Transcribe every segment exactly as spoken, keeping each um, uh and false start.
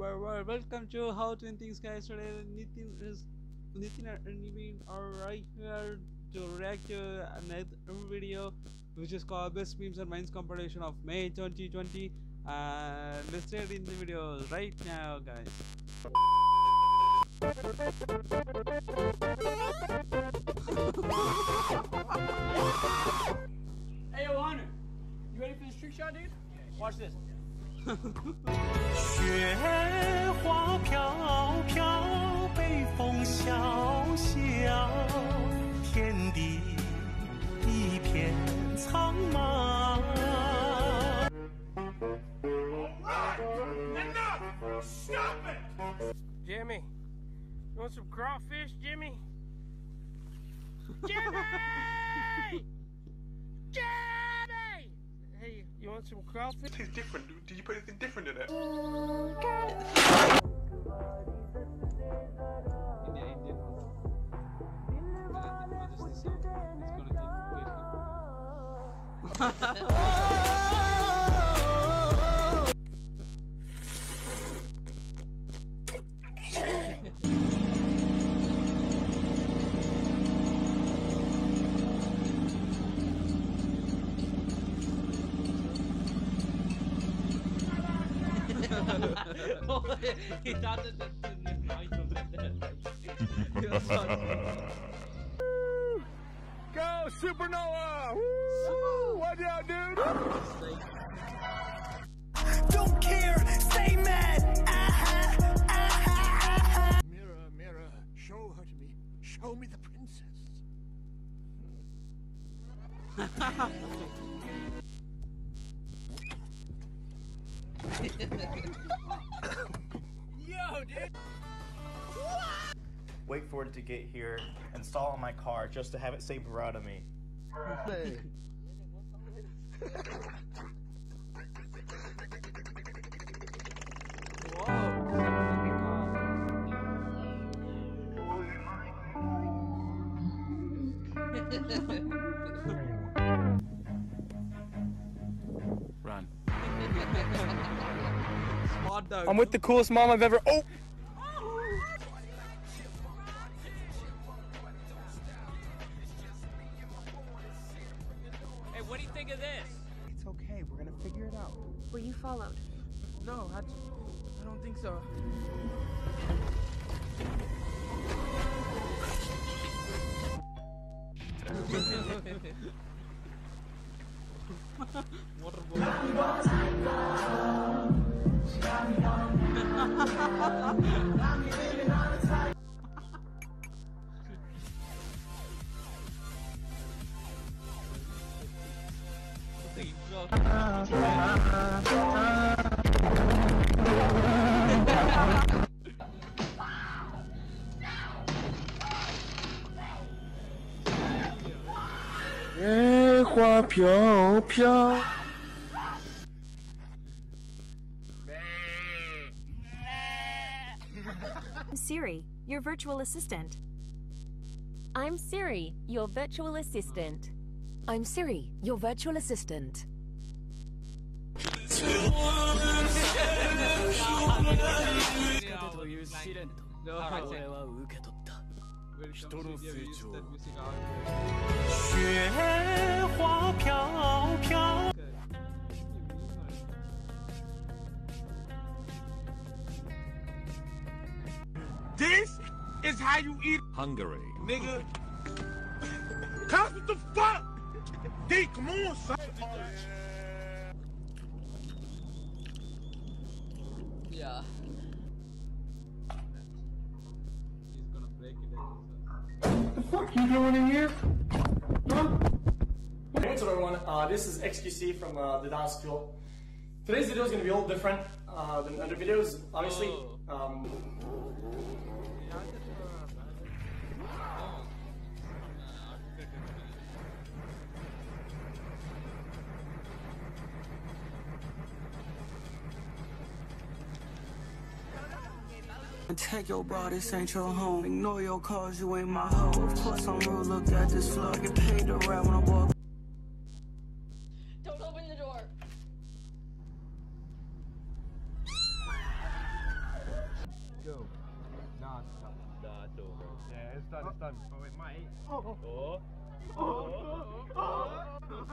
Welcome to How Twin Things, guys. Today Nitin is Nitin and Niveen are right here to react to another video, which is called Best Memes and Minds Compilation of May twenty twenty. And let's get in the video right now, guys. Hey, yo, Hunter, you ready for this trick shot, dude? Watch this. 雪花飘飘，北风萧萧，天地一片苍茫。 Enough! Stop it! Jimmy, you want some crawfish, Jimmy? Jimmy! Jimmy! Hey, you want some crawfish? It tastes different. Did you put anything different in it? India, Indian. It's gonna take he thought that that's the noise from Go, Supernova! Woo! What y'all do? Don't care, stay mad. Ah-ha, ah-ha, ah-ha. Mirror, mirror, show her to me. Show me the princess. Yo, dude! Wait for it to get here, install in my car just to have it say bra to me. Hey. Run. Smart dog. I'm with the coolest mom I've ever. Oh! Hey, what do you think of this? It's okay, we're gonna figure it out. Were you followed? No, I, I don't think so. Water bottle. I'm Siri, your virtual assistant. I'm Siri, your virtual assistant. I'm Siri, your virtual assistant. Welcome to the use that music out. 雪花飘飘。 This is how you eat Hungary. nigga. Cuz what the fuck? D, come on, son. Yeah. He's gonna break it. What the fuck you doing in here? Huh? What's up, everyone? Uh, this is X Q C from uh, the dance school. Today's video is going to be a little different uh, than other videos, obviously. Oh. Um, Take your bra, this ain't your home. Ignore your calls, you ain't my hoe. Of course I'm rude, look at this floor. Get paid to rap when I walk. Don't open the door. two. No, it's done. Nah, it's over. Yeah, it's done, it's done. Oh, it might. Oh. Oh. Oh. Oh.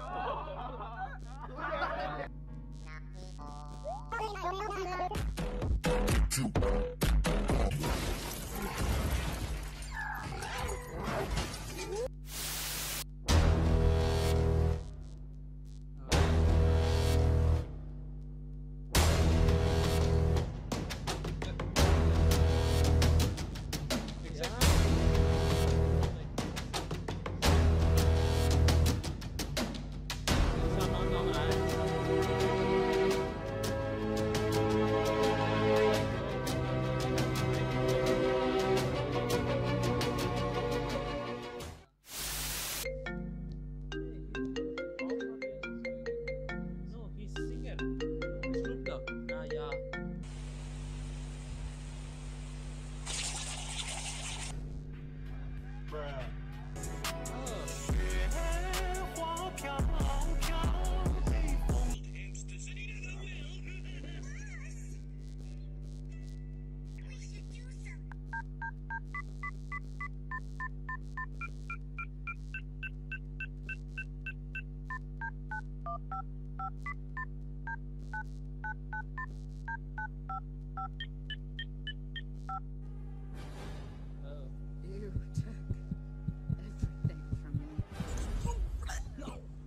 You took everything from me.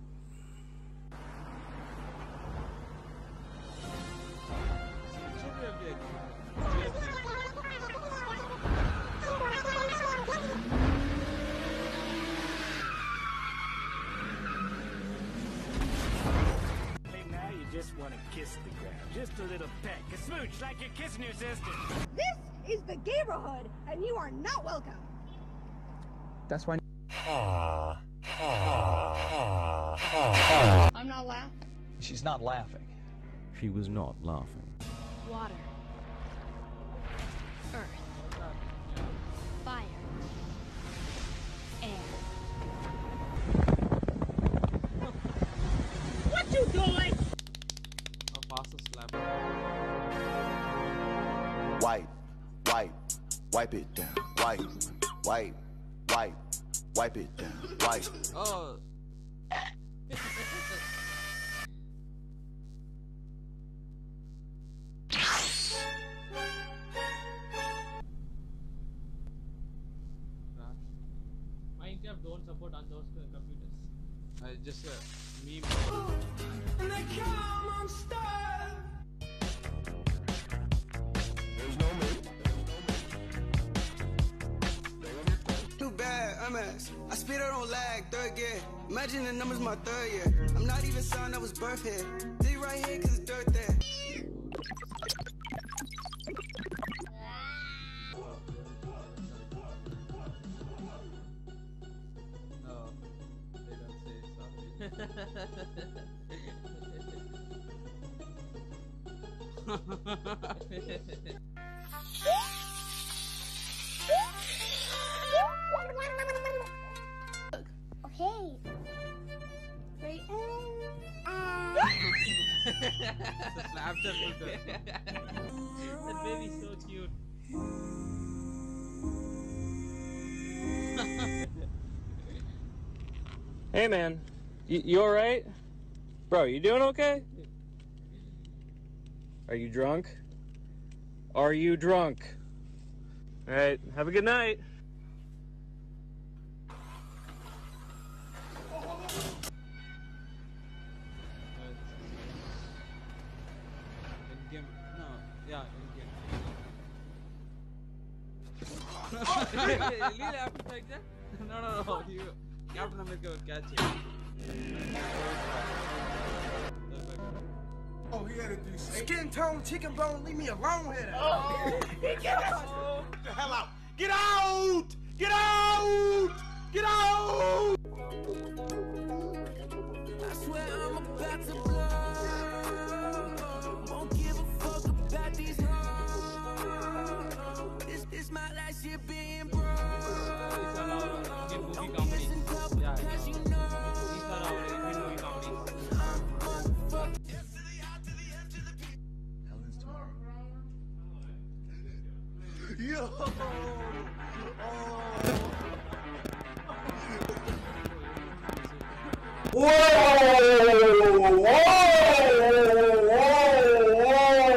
Hey, now you just want to kiss the ground. Just a little peck. A smooch like you're kissing your sister. This is the neighborhood, and you are not welcome. That's why. I'm not laughing. She's not laughing. She was not laughing. Water. Earth. Fire. Air. What you doing? A faster slap. Wipe, wipe, wipe it down. Wipe, wipe, wipe, wipe it down. Wipe. Oh. Minecraft don't support on those computers. Uh, just a meme. And they come unstuck. There's no me. Too bad, I'm ass. I spit out on lag, third gear. Imagine the numbers my third year. I'm not even son, I was birth here. Dig right here, cause it's dirt there. No, they don't say sorry. Okay. Wait. Uh, The Snapchat filter. That baby's so cute. Hey man, you, you alright? Bro, you doing okay? Are you drunk? Are you drunk? Alright, have a good night. In-game, no, yeah, in-game. Really have to take that? No, no, no, you, Captain America will catch you. Oh, he had to do skin tone, chicken bone, leave me alone here. Oh, get out! Get the hell out! Get out! Get out! Get out! I swear I'm about to blow. Won't give a fuck about these hoes. This, this my last year being broke. Don't kiss and tell because you know. These are our Indian movie comedies. Helen's tomorrow. Yo! Whoa! Whoa! Whoa! Whoa!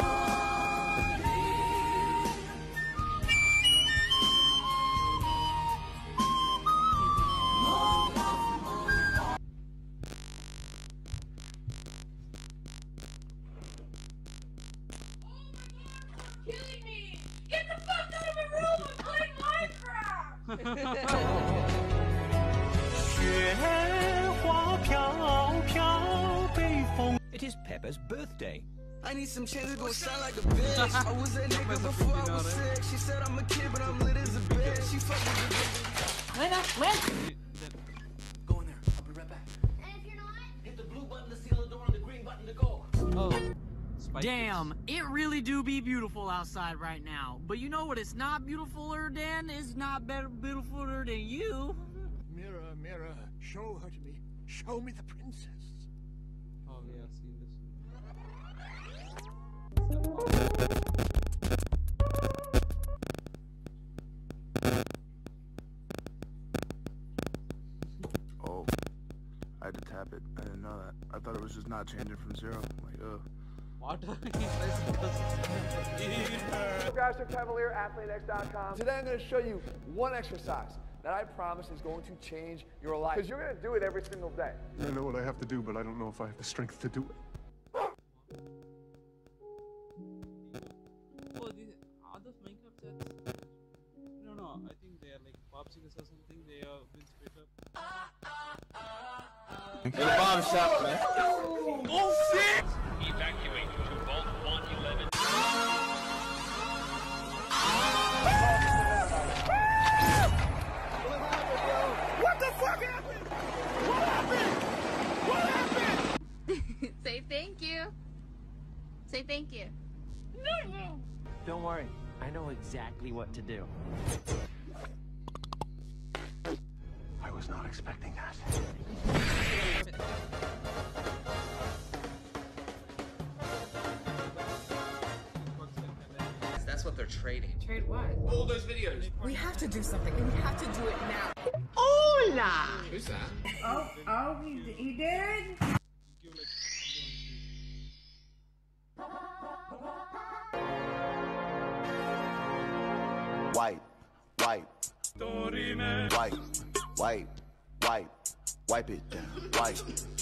Killing me! Get the fuck out of my room! I'm playing Minecraft! It is Pepper's birthday. I need some change to go sound like a bitch. I was that nigga before I was sick. She said I'm a kid, but I'm lit as a bitch. She fucked with the Lena, Lena! Go in there. I'll be right back. And if you're not, Hit the blue button to seal the door and the green button to go. Oh. Damn, it really do be beautiful outside right now. But you know what it's not beautifuler than? It's not better beautifuler than you. Mirror, mirror, show her to me. Show me the princess. Oh, yeah, I've seen this. Oh, I had to tap it. I didn't know that. I thought it was just not changing from zero. Like, ugh. What? Subscribe to Cavalier Athlete X dot com. Today I'm going to show you one exercise that I promise is going to change your life. Because you're going to do it every single day. I know what I have to do, but I don't know if I have the strength to do it. Oh, these are those Minecraft sets? No, no, I think they are like popsicles or something. They are been split up. In the bomb shop, man. Oh, shit! Evacuate to Vault one eleven. What the fuck happened? What happened? What happened? Say thank you. Say thank you. No, no. Don't worry, I know exactly what to do. I was not expecting that. That's what they're trading. Trade what? All those videos. We have to do something, and we have to do it now. Hola! Who's that? oh, oh, you, you did? Wipe, wipe, wipe, wipe, wipe, wipe it down, wipe.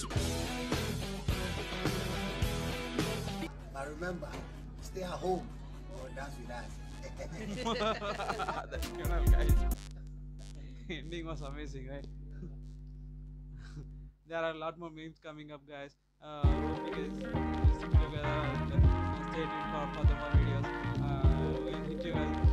But remember, stay at home or dance with us. That's good enough, guys. Ending was amazing, right? There are a lot more memes coming up, guys. Uh, hope you guys stick together and uh, stay tuned for further more videos. Uh, we'll hit you guys.